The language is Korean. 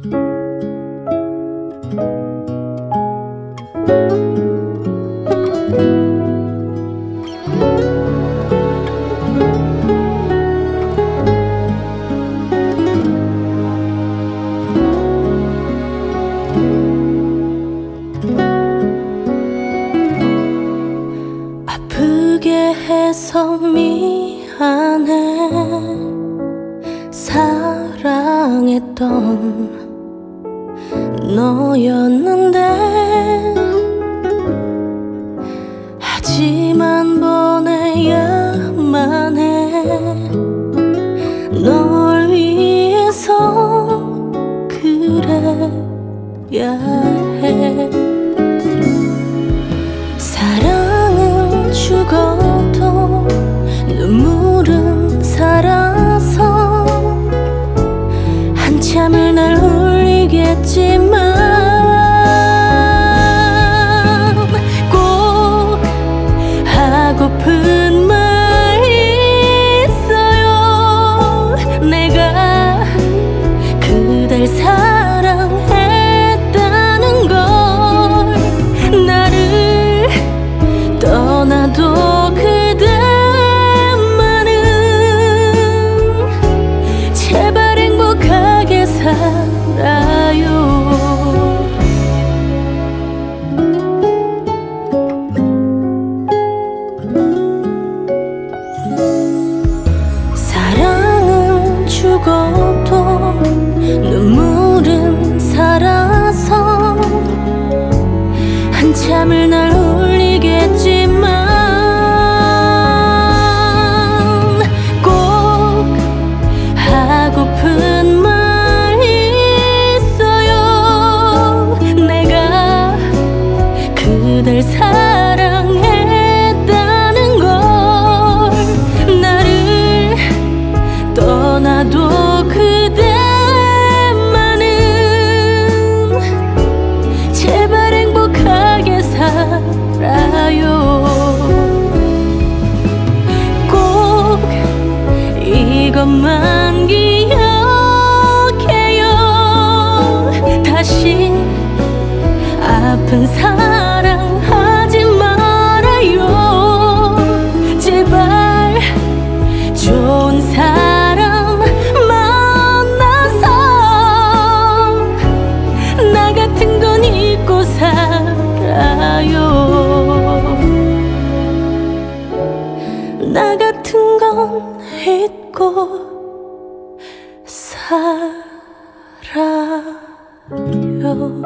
아프게 해서 미안해. 사랑했던 너였는데 하지만 보내야만 해. 널 위해서 그래야 해. 사랑은 죽어도 눈물은 살아서 한참을 날 울리겠지만 꼭 하고픈 말 있어요. 내가 그댈 사랑했다는 걸. 나를 떠나도 그대만은 제발 행복하게 살아요. 사랑은 죽어도 눈물은 살아서 한참을 날 울리겠지만 꼭 하고픈 말 있어요. 내가 그댈 사랑했다는 걸. 나를 떠나도 그대만은 제발 행복하게 살아요. 꼭 이것만 기억해요. 다시 아픈 사랑하지 말아요. 제발 좋은 사람 만나서 나 같은 건 잊고 살아요. 나 같은 건 잊고 살아요.